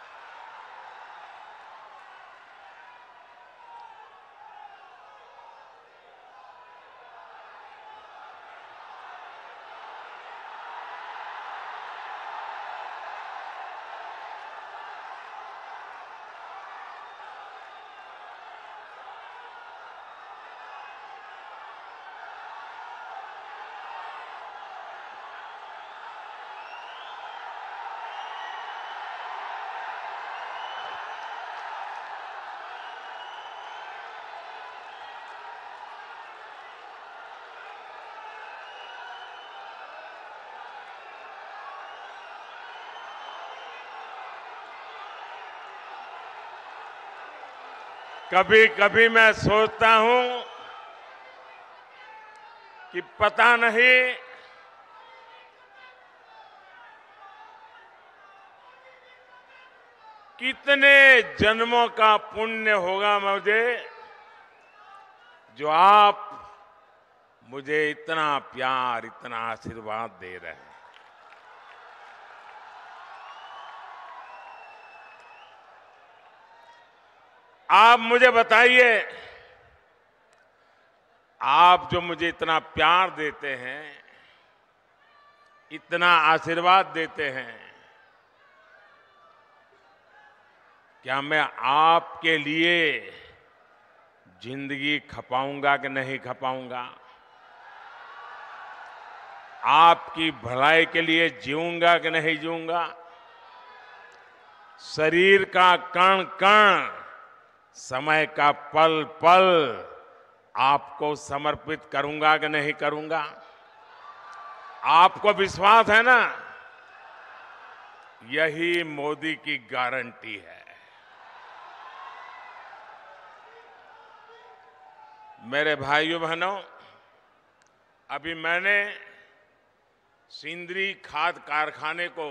कभी कभी मैं सोचता हूं कि पता नहीं कितने जन्मों का पुण्य होगा मुझे, जो आप मुझे इतना प्यार, इतना आशीर्वाद दे रहे हैं। आप मुझे बताइए, आप जो मुझे इतना प्यार देते हैं, इतना आशीर्वाद देते हैं, क्या मैं आपके लिए जिंदगी खपाऊंगा कि नहीं खपाऊंगा? आपकी भलाई के लिए जीऊंगा कि नहीं जीऊंगा? शरीर का कण कण, समय का पल पल आपको समर्पित करूंगा कि नहीं करूंगा? आपको विश्वास है ना? यही मोदी की गारंटी है। मेरे भाइयों बहनों, अभी मैंने सिंदरी खाद कारखाने को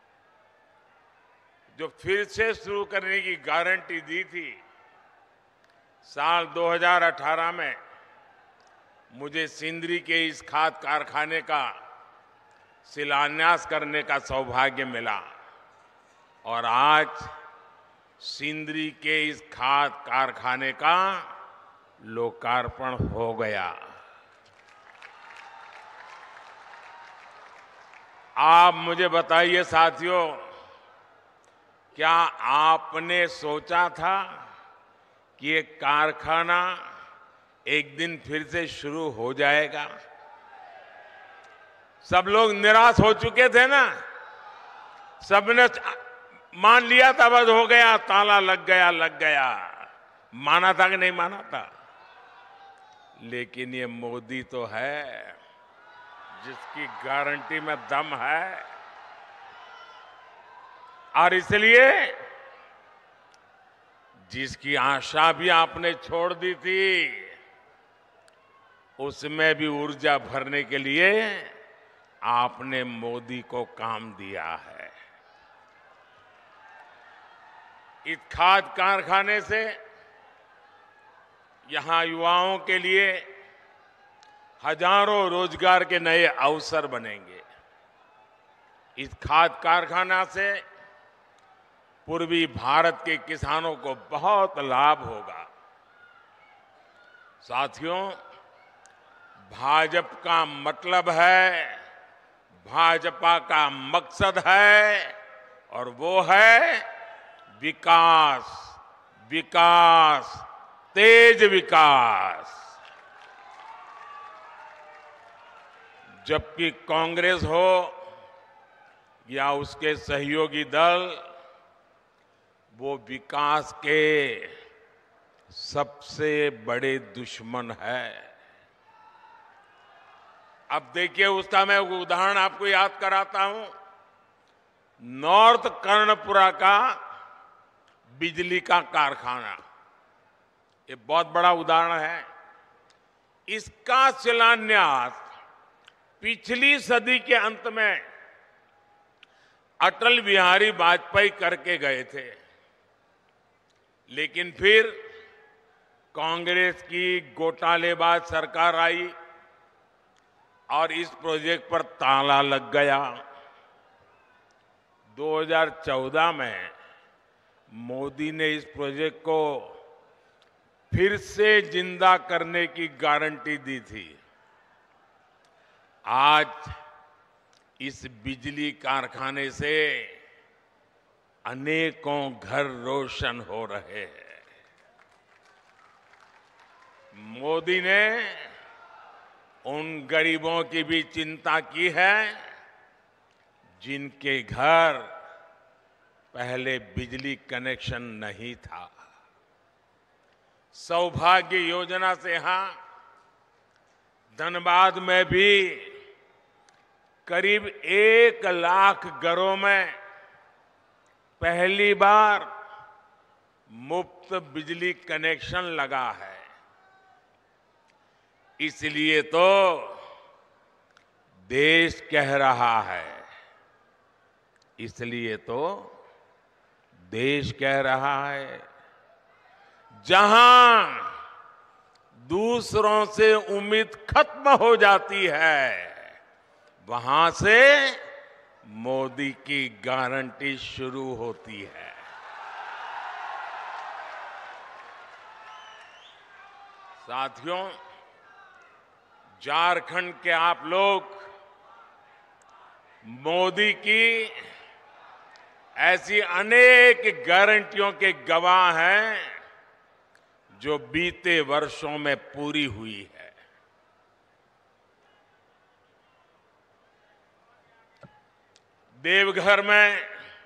जो फिर से शुरू करने की गारंटी दी थी, साल दो हज़ार अठारह में मुझे सिंदरी के इस खाद कारखाने का शिलान्यास करने का सौभाग्य मिला और आज सिंदरी के इस खाद कारखाने का लोकार्पण हो गया। आप मुझे बताइए साथियों, क्या आपने सोचा था कि ये कारखाना एक दिन फिर से शुरू हो जाएगा? सब लोग निराश हो चुके थे ना, सबने मान लिया था बस हो गया, ताला लग गया लग गया। माना था कि नहीं माना था? लेकिन ये मोदी तो है जिसकी गारंटी में दम है, और इसलिए जिसकी आशा भी आपने छोड़ दी थी, उसमें भी ऊर्जा भरने के लिए आपने मोदी को काम दिया है। इस खाद कारखाने से यहां युवाओं के लिए हजारों रोजगार के नए अवसर बनेंगे। इस खाद कारखाना से पूर्वी भारत के किसानों को बहुत लाभ होगा। साथियों, भाजपा का मतलब है, भाजपा का मकसद है, और वो है विकास, विकास, तेज विकास। जबकि कांग्रेस हो या उसके सहयोगी दल, वो विकास के सबसे बड़े दुश्मन है। अब देखिए, उसका मैं उदाहरण आपको याद कराता हूं। नॉर्थ कर्णपुरा का बिजली का कारखाना, ये बहुत बड़ा उदाहरण है। इसका शिलान्यास पिछली सदी के अंत में अटल बिहारी वाजपेयी करके गए थे, लेकिन फिर कांग्रेस की घोटालेबाज सरकार आई और इस प्रोजेक्ट पर ताला लग गया। दो हज़ार चौदह में मोदी ने इस प्रोजेक्ट को फिर से जिंदा करने की गारंटी दी थी। आज इस बिजली कारखाने से अनेकों घर रोशन हो रहे हैं। मोदी ने उन गरीबों की भी चिंता की है जिनके घर पहले बिजली कनेक्शन नहीं था। सौभाग्य योजना से यहां धनबाद में भी करीब एक लाख घरों में पहली बार मुफ्त बिजली कनेक्शन लगा है। इसलिए तो देश कह रहा है, इसलिए तो देश कह रहा है, जहां दूसरों से उम्मीद खत्म हो जाती है, वहां से मोदी की गारंटी शुरू होती है। साथियों, झारखंड के आप लोग मोदी की ऐसी अनेक गारंटियों के गवाह हैं जो बीते वर्षों में पूरी हुई है। देवघर में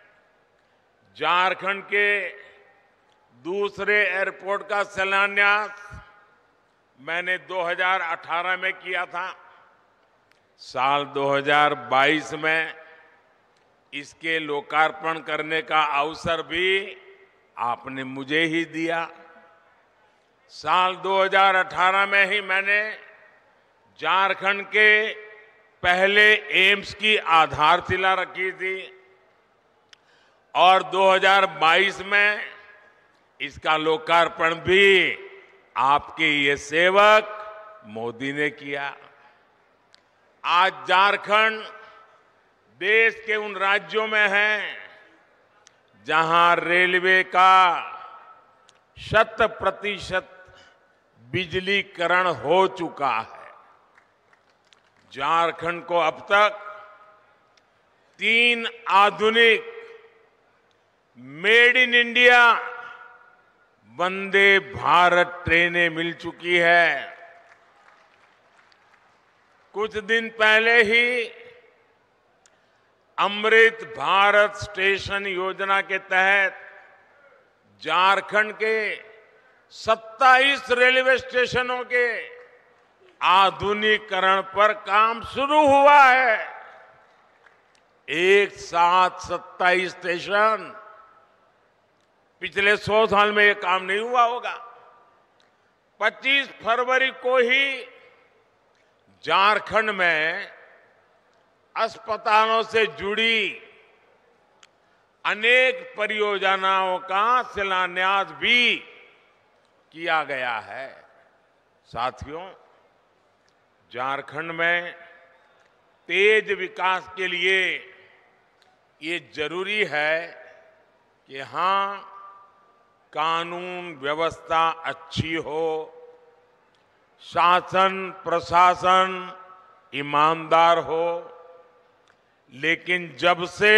झारखंड के दूसरे एयरपोर्ट का शिलान्यास मैंने दो हज़ार अठारह में किया था। साल दो हज़ार बाईस में इसके लोकार्पण करने का अवसर भी आपने मुझे ही दिया। साल दो हज़ार अठारह में ही मैंने झारखंड के पहले एम्स की आधारशिला रखी थी और दो हज़ार बाईस में इसका लोकार्पण भी आपके ये सेवक मोदी ने किया। आज झारखंड देश के उन राज्यों में है जहां रेलवे का शत प्रतिशत बिजलीकरण हो चुका है। झारखंड को अब तक तीन आधुनिक made in India Vande Bharat ट्रेनें मिल चुकी है। कुछ दिन पहले ही अमृत भारत स्टेशन योजना के तहत झारखंड के सत्ताईस रेलवे स्टेशनों के आधुनिकीकरण पर काम शुरू हुआ है। एक साथ सत्ताईस स्टेशन, पिछले सौ साल में यह काम नहीं हुआ होगा। पच्चीस फरवरी को ही झारखंड में अस्पतालों से जुड़ी अनेक परियोजनाओं का शिलान्यास भी किया गया है। साथियों, झारखंड में तेज विकास के लिए ये जरूरी है कि यहां कानून व्यवस्था अच्छी हो, शासन प्रशासन ईमानदार हो। लेकिन जब से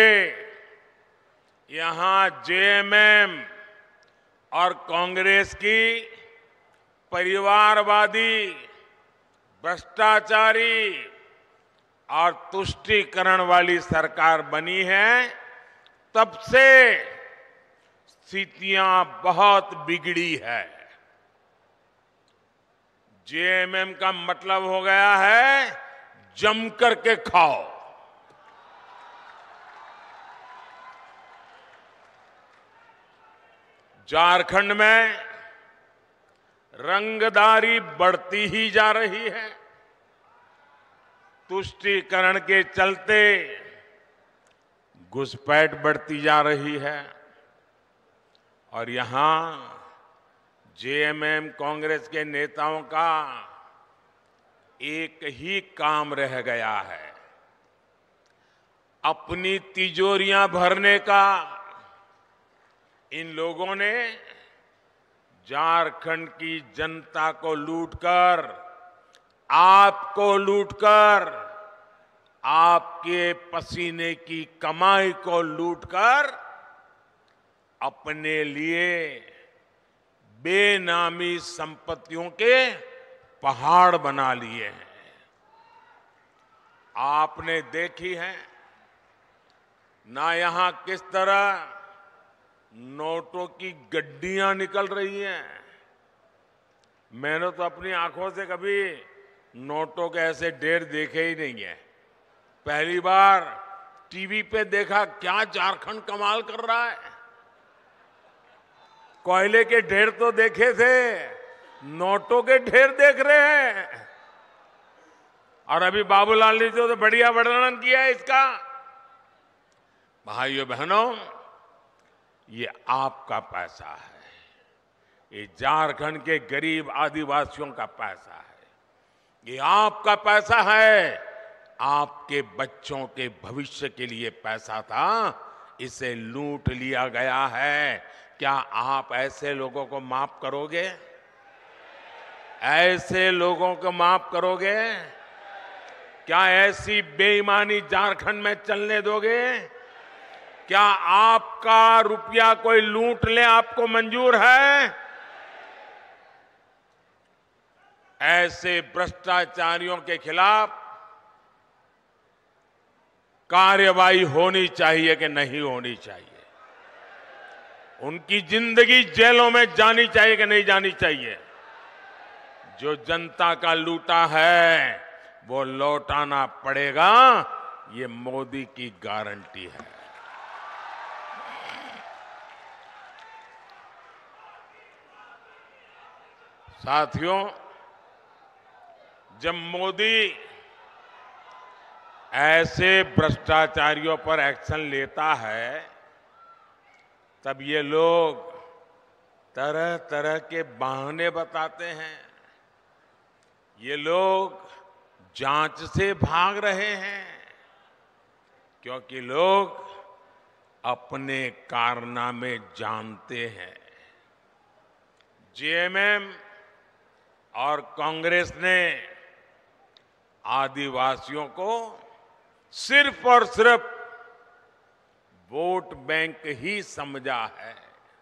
यहां जेएमएम और कांग्रेस की परिवारवादी, भ्रष्टाचारी और तुष्टीकरण वाली सरकार बनी है, तब से स्थितियां बहुत बिगड़ी है। जेएमएम का मतलब हो गया है जम करके खाओ। झारखंड में रंगदारी बढ़ती ही जा रही है। तुष्टीकरण के चलते घुसपैठ बढ़ती जा रही है और यहां जेएमएम कांग्रेस के नेताओं का एक ही काम रह गया है, अपनी तिजोरियां भरने का। इन लोगों ने झारखंड की जनता को लूटकर, आपको लूटकर, आपके पसीने की कमाई को लूटकर अपने लिए बेनामी संपत्तियों के पहाड़ बना लिए हैं। आपने देखी है ना यहां किस तरह नोटों की गड्डियां निकल रही हैं। मैंने तो अपनी आंखों से कभी नोटों के ऐसे ढेर देखे ही नहीं है। पहली बार टीवी पे देखा, क्या झारखंड कमाल कर रहा है। कोयले के ढेर तो देखे थे, नोटों के ढेर देख रहे हैं। और अभी बाबूलाल ने जो तो बढ़िया वर्णन किया है इसका। भाइयों बहनों, ये आपका पैसा है, ये झारखंड के गरीब आदिवासियों का पैसा है, ये आपका पैसा है। आपके बच्चों के भविष्य के लिए पैसा था, इसे लूट लिया गया है। क्या आप ऐसे लोगों को माफ करोगे? ऐसे लोगों को माफ करोगे? क्या ऐसी बेईमानी झारखंड में चलने दोगे? क्या आपका रुपया कोई लूट ले आपको मंजूर है? ऐसे भ्रष्टाचारियों के खिलाफ कार्रवाई होनी चाहिए कि नहीं होनी चाहिए? उनकी जिंदगी जेलों में जानी चाहिए कि नहीं जानी चाहिए? जो जनता का लूटा है वो लौटाना पड़ेगा, ये मोदी की गारंटी है। साथियों, जब मोदी ऐसे भ्रष्टाचारियों पर एक्शन लेता है, तब ये लोग तरह तरह के बहाने बताते हैं। ये लोग जांच से भाग रहे हैं क्योंकि लोग अपने कारनामे जानते हैं। जेएमएम और कांग्रेस ने आदिवासियों को सिर्फ और सिर्फ वोट बैंक ही समझा है।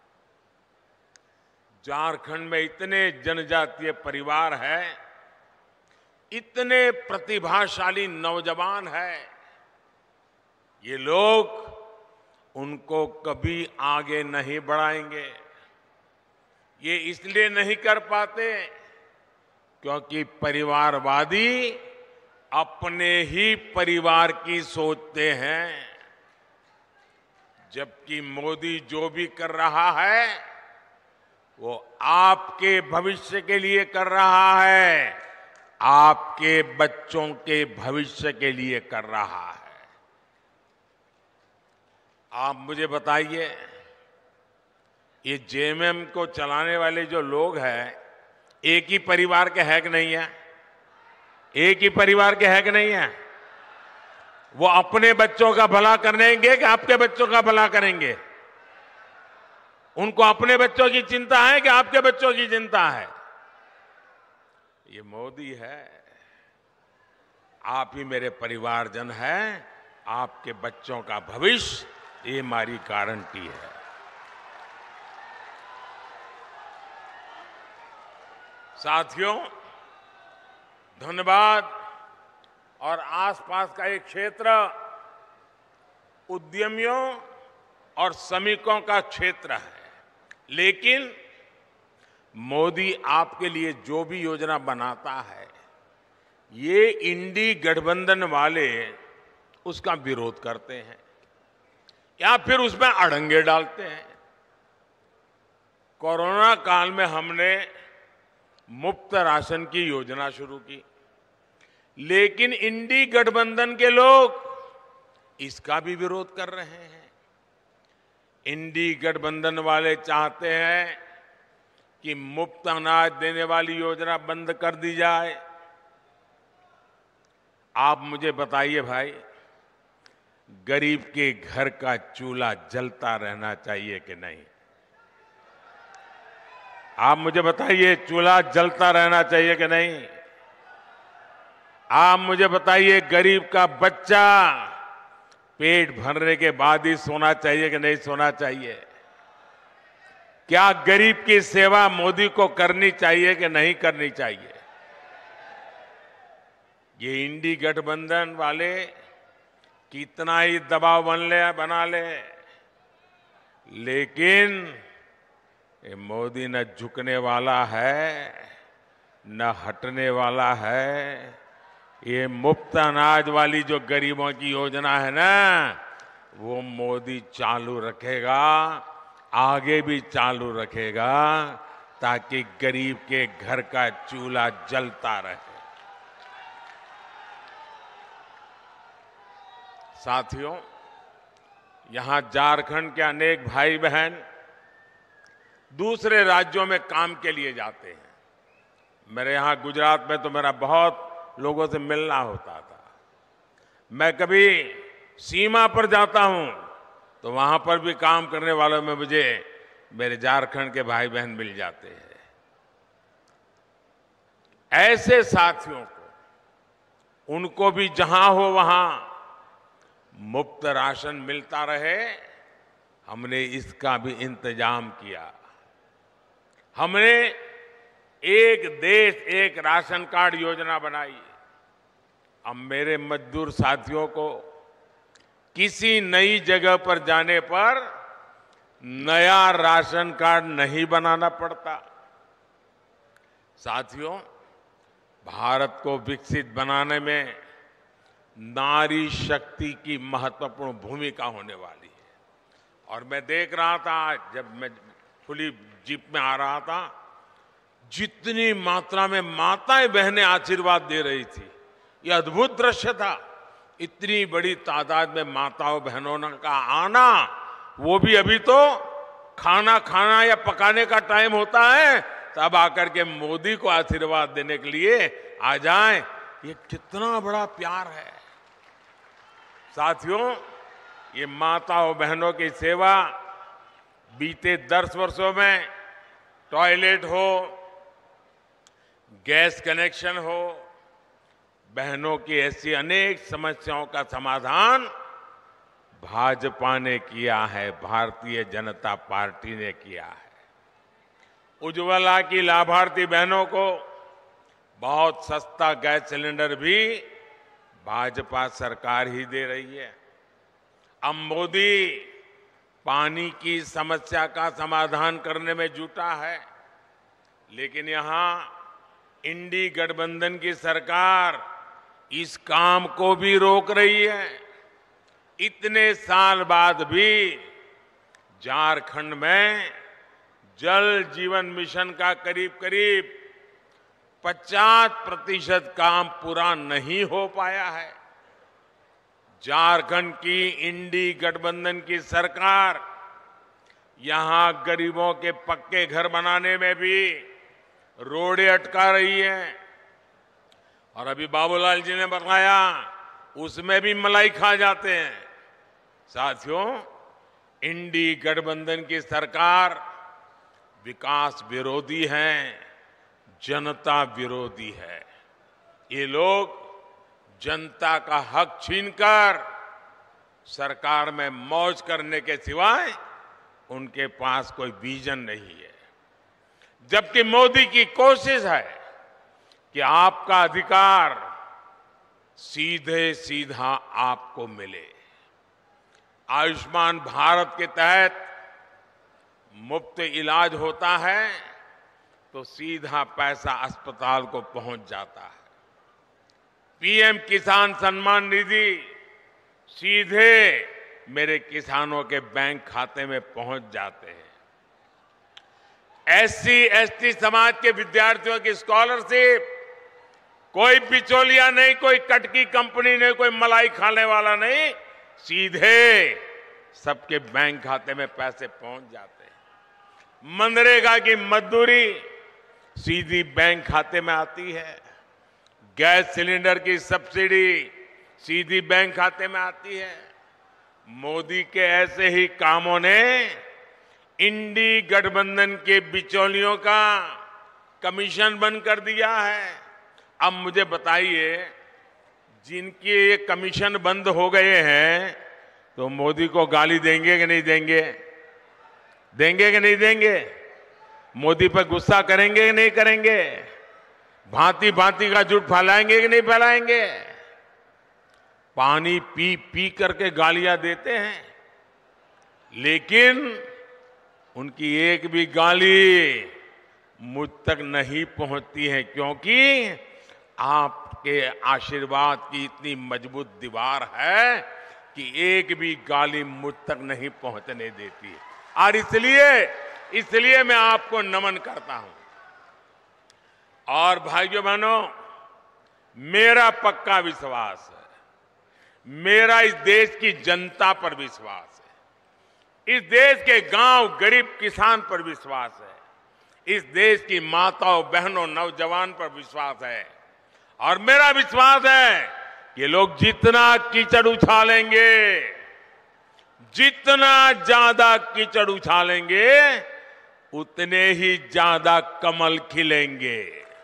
झारखंड में इतने जनजातीय परिवार हैं, इतने प्रतिभाशाली नौजवान हैं, ये लोग उनको कभी आगे नहीं बढ़ाएंगे। ये इसलिए नहीं कर पाते क्योंकि परिवारवादी अपने ही परिवार की सोचते हैं, जबकि मोदी जो भी कर रहा है वो आपके भविष्य के लिए कर रहा है, आपके बच्चों के भविष्य के लिए कर रहा है। आप मुझे बताइए, ये जेएमएम को चलाने वाले जो लोग हैं, एक ही परिवार के है कि नहीं है? एक ही परिवार के है कि नहीं है? वो अपने बच्चों का भला करेंगे कि आपके बच्चों का भला करेंगे? उनको अपने बच्चों की चिंता है कि आपके बच्चों की चिंता है? ये मोदी है। आप ही मेरे परिवारजन हैं, आपके बच्चों का भविष्य ये हमारी गारंटी है। साथियों, धनबाद और आसपास का एक क्षेत्र उद्यमियों और श्रमिकों का क्षेत्र है, लेकिन मोदी आपके लिए जो भी योजना बनाता है, ये इंडी गठबंधन वाले उसका विरोध करते हैं या फिर उसमें अड़ंगे डालते हैं। कोरोना काल में हमने मुफ्त राशन की योजना शुरू की, लेकिन इंडी गठबंधन के लोग इसका भी विरोध कर रहे हैं। इंडी गठबंधन वाले चाहते हैं कि मुफ्त अनाज देने वाली योजना बंद कर दी जाए। आप मुझे बताइए भाई, गरीब के घर का चूल्हा जलता रहना चाहिए कि नहीं? आप मुझे बताइए, चूल्हा जलता रहना चाहिए कि नहीं? आप मुझे बताइए, गरीब का बच्चा पेट भरने के बाद ही सोना चाहिए कि नहीं सोना चाहिए? क्या गरीब की सेवा मोदी को करनी चाहिए कि नहीं करनी चाहिए? ये इंडी गठबंधन वाले कितना ही दबाव बन ले बना ले, लेकिन ये मोदी न झुकने वाला है न हटने वाला है। ये मुफ्त अनाज वाली जो गरीबों की योजना है ना, वो मोदी चालू रखेगा, आगे भी चालू रखेगा, ताकि गरीब के घर का चूल्हा जलता रहे। साथियों, यहां झारखंड के अनेक भाई बहन दूसरे राज्यों में काम के लिए जाते हैं। मेरे यहां गुजरात में तो मेरा बहुत लोगों से मिलना होता था। मैं कभी सीमा पर जाता हूं तो वहां पर भी काम करने वालों में मुझे मेरे झारखंड के भाई बहन मिल जाते हैं। ऐसे साथियों को, उनको भी जहां हो वहां मुफ्त राशन मिलता रहे, हमने इसका भी इंतजाम किया। हमने एक देश एक राशन कार्ड योजना बनाई। अब मेरे मजदूर साथियों को किसी नई जगह पर जाने पर नया राशन कार्ड नहीं बनाना पड़ता। साथियों, भारत को विकसित बनाने में नारी शक्ति की महत्वपूर्ण भूमिका होने वाली है। और मैं देख रहा था, जब मैं खुली जीप में आ रहा था, जितनी मात्रा में माताएं बहनें आशीर्वाद दे रही थी, यह अद्भुत दृश्य था। इतनी बड़ी तादाद में माताओं बहनों का आना, वो भी अभी तो खाना खाना या पकाने का टाइम होता है, तब आकर के मोदी को आशीर्वाद देने के लिए आ जाएं। ये कितना बड़ा प्यार है। साथियों, ये माताओं बहनों की सेवा बीते दस वर्षों में टॉयलेट हो, गैस कनेक्शन हो, बहनों की ऐसी अनेक समस्याओं का समाधान भाजपा ने किया है, भारतीय जनता पार्टी ने किया है। उज्ज्वला की लाभार्थी बहनों को बहुत सस्ता गैस सिलेंडर भी भाजपा सरकार ही दे रही है। अब मोदी पानी की समस्या का समाधान करने में जुटा है, लेकिन यहां इंडी गठबंधन की सरकार इस काम को भी रोक रही है। इतने साल बाद भी झारखंड में जल जीवन मिशन का करीब करीब पचास प्रतिशत काम पूरा नहीं हो पाया है। झारखंड की इंडी गठबंधन की सरकार यहां गरीबों के पक्के घर बनाने में भी रोड़े अटका रही है। और अभी बाबूलाल जी ने बताया, उसमें भी मलाई खा जाते हैं। साथियों, इंडी गठबंधन की सरकार विकास विरोधी है, जनता विरोधी है। ये लोग जनता का हक छीनकर सरकार में मौज करने के सिवाय उनके पास कोई विजन नहीं है। जबकि मोदी की कोशिश है कि आपका अधिकार सीधे सीधा आपको मिले। आयुष्मान भारत के तहत मुफ्त इलाज होता है तो सीधा पैसा अस्पताल को पहुंच जाता है। पीएम किसान सम्मान निधि सीधे मेरे किसानों के बैंक खाते में पहुंच जाते हैं। एससी एसटी समाज के विद्यार्थियों की स्कॉलरशिप, कोई बिचौलिया नहीं, कोई कटकी कंपनी नहीं, कोई मलाई खाने वाला नहीं, सीधे सबके बैंक खाते में पैसे पहुंच जाते हैं। मनरेगा की मजदूरी सीधी बैंक खाते में आती है। गैस सिलेंडर की सब्सिडी सीधी बैंक खाते में आती है। मोदी के ऐसे ही कामों ने इंडी गठबंधन के बिचौलियों का कमीशन बंद कर दिया है। अब मुझे बताइए, जिनके ये कमीशन बंद हो गए हैं तो मोदी को गाली देंगे कि नहीं देंगे? देंगे कि नहीं देंगे? मोदी पर गुस्सा करेंगे कि नहीं करेंगे? भांति भांति का झूठ फैलाएंगे कि नहीं फैलाएंगे? पानी पी पी करके गालियां देते हैं, लेकिन उनकी एक भी गाली मुझ तक नहीं पहुंचती है, क्योंकि आपके आशीर्वाद की इतनी मजबूत दीवार है कि एक भी गाली मुझ तक नहीं पहुंचने देती है। और इसलिए इसलिए मैं आपको नमन करता हूं। और भाइयों बहनों, मेरा पक्का विश्वास है, मेरा इस देश की जनता पर विश्वास है, इस देश के गांव गरीब किसान पर विश्वास है, इस देश की माताओं बहनों नौजवान पर विश्वास है। और मेरा विश्वास है कि लोग जितना कीचड़ उछालेंगे, जितना ज्यादा कीचड़ उछालेंगे, उतने ही ज्यादा कमल खिलेंगे।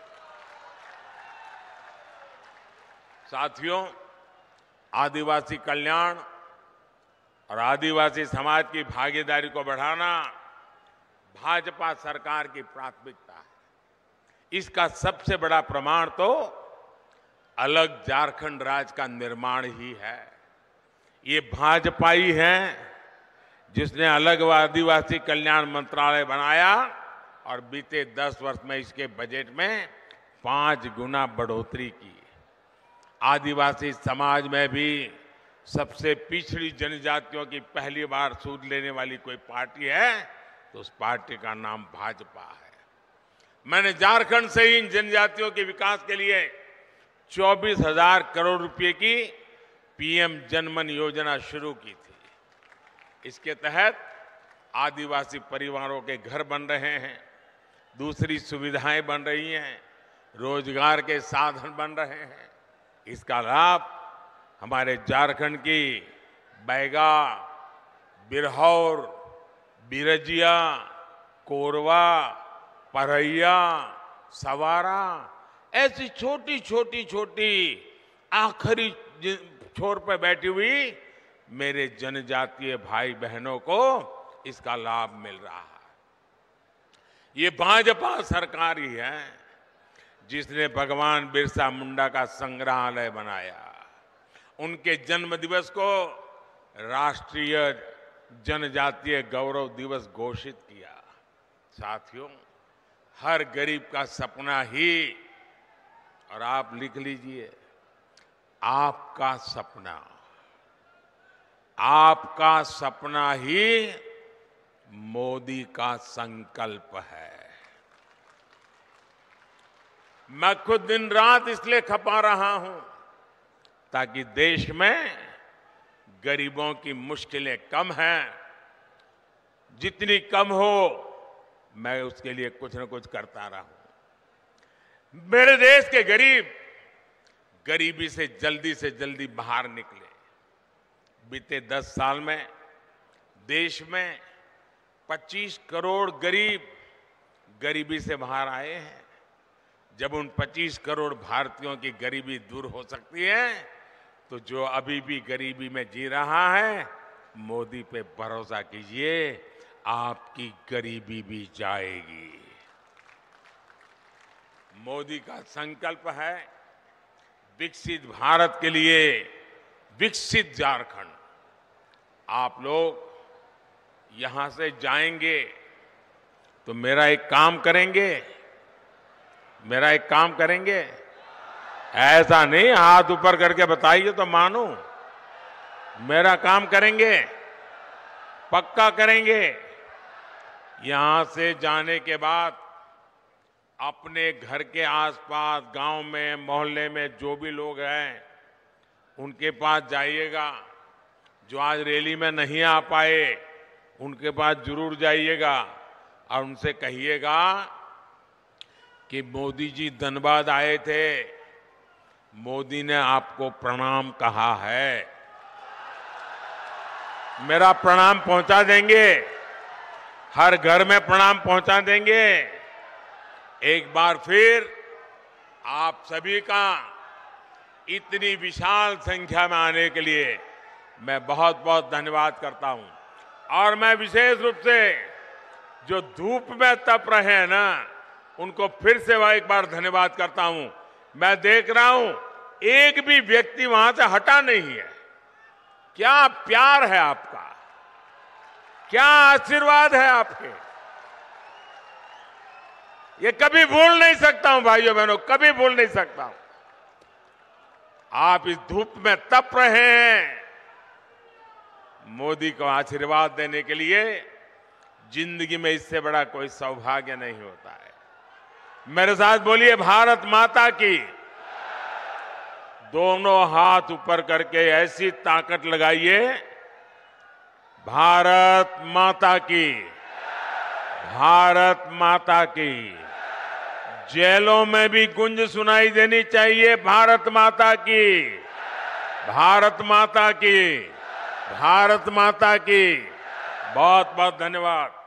साथियों, आदिवासी कल्याण और आदिवासी समाज की भागीदारी को बढ़ाना भाजपा सरकार की प्राथमिकता है। इसका सबसे बड़ा प्रमाण तो अलग झारखंड राज्य का निर्माण ही है। ये भाजपा ही है जिसने अलग आदिवासी कल्याण मंत्रालय बनाया और बीते दस वर्ष में इसके बजट में पांच गुना बढ़ोतरी की। आदिवासी समाज में भी सबसे पिछड़ी जनजातियों की पहली बार सूद लेने वाली कोई पार्टी है तो उस पार्टी का नाम भाजपा है। मैंने झारखंड से ही इन जनजातियों के विकास के लिए चौबीस हजार करोड़ रुपए की पीएम जनमन योजना शुरू की थी। इसके तहत आदिवासी परिवारों के घर बन रहे हैं, दूसरी सुविधाएं बन रही हैं, रोजगार के साधन बन रहे हैं। इसका लाभ हमारे झारखंड की बैगा, बिरहौर, बिरजिया, कोरवा, परैया, सवारा, ऐसी छोटी छोटी छोटी आखिरी छोर पर बैठी हुई मेरे जनजातीय भाई बहनों को इसका लाभ मिल रहा है। ये भाजपा सरकार ही है जिसने भगवान बिरसा मुंडा का संग्रहालय बनाया, उनके जन्म दिवस को राष्ट्रीय जनजातीय गौरव दिवस घोषित किया। साथियों, हर गरीब का सपना ही, और आप लिख लीजिए, आपका सपना, आपका सपना ही मोदी का संकल्प है। मैं खुद दिन रात इसलिए खपा रहा हूं ताकि देश में गरीबों की मुश्किलें कम हैं, जितनी कम हो मैं उसके लिए कुछ न कुछ करता रहूं। मेरे देश के गरीब गरीबी से जल्दी से जल्दी बाहर निकले। बीते दस साल में देश में पच्चीस करोड़ गरीब गरीबी से बाहर आए हैं। जब उन पच्चीस करोड़ भारतीयों की गरीबी दूर हो सकती है तो जो अभी भी गरीबी में जी रहा है, मोदी पे भरोसा कीजिए, आपकी गरीबी भी जाएगी। मोदी का संकल्प है विकसित भारत के लिए विकसित झारखंड। आप लोग यहां से जाएंगे तो मेरा एक काम करेंगे, मेरा एक काम करेंगे, ऐसा नहीं हाथ ऊपर करके बताइए तो मानूं। मेरा काम करेंगे, पक्का करेंगे। यहां से जाने के बाद अपने घर के आसपास, गांव में, मोहल्ले में जो भी लोग हैं उनके पास जाइएगा। जो आज रैली में नहीं आ पाए उनके पास जरूर जाइएगा और उनसे कहिएगा कि मोदी जी धनबाद आए थे, मोदी ने आपको प्रणाम कहा है। मेरा प्रणाम पहुंचा देंगे, हर घर में प्रणाम पहुंचा देंगे। एक बार फिर आप सभी का इतनी विशाल संख्या में आने के लिए मैं बहुत बहुत धन्यवाद करता हूं। और मैं विशेष रूप से जो धूप में तप रहे हैं ना, उनको फिर से वह एक बार धन्यवाद करता हूं। मैं देख रहा हूं एक भी व्यक्ति वहां से हटा नहीं है। क्या प्यार है आपका, क्या आशीर्वाद है आपके, ये कभी भूल नहीं सकता हूं भाइयों बहनों, कभी भूल नहीं सकता हूं। आप इस धूप में तप रहे हैं, मोदी को आशीर्वाद देने के लिए जिंदगी में इससे बड़ा कोई सौभाग्य नहीं होता है। मेरे साथ बोलिए भारत माता की। दोनों हाथ ऊपर करके ऐसी ताकत लगाइए, भारत माता की, भारत माता की। जेलों में भी गुंज सुनाई देनी चाहिए, भारत माता की, भारत माता की, भारत माता की। बहुत बहुत धन्यवाद।